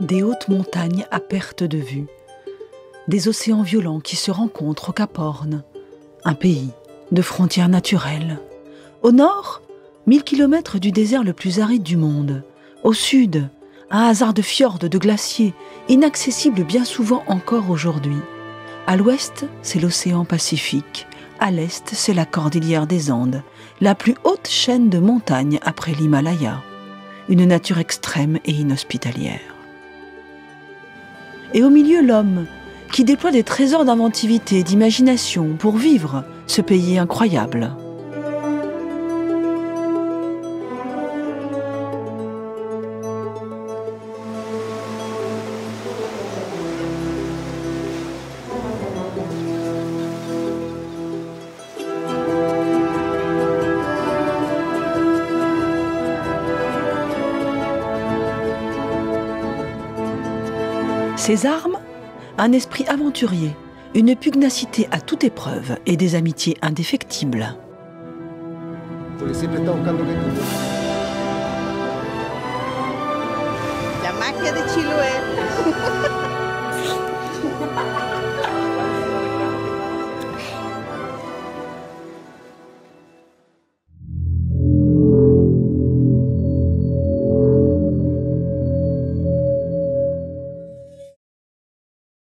des hautes montagnes à perte de vue, des océans violents qui se rencontrent au Cap Horn, un pays de frontières naturelles. Au nord, 1000 km du désert le plus aride du monde. Au sud, un hasard de fjords, de glaciers, inaccessibles bien souvent encore aujourd'hui. À l'ouest, c'est l'océan Pacifique. À l'est, c'est la cordillère des Andes, la plus haute chaîne de montagnes après l'Himalaya. Une nature extrême et inhospitalière. Et au milieu, l'homme, qui déploie des trésors d'inventivité, d'imagination pour vivre ce pays incroyable. Ses armes, un esprit aventurier, une pugnacité à toute épreuve et des amitiés indéfectibles. La magia de Chiloé.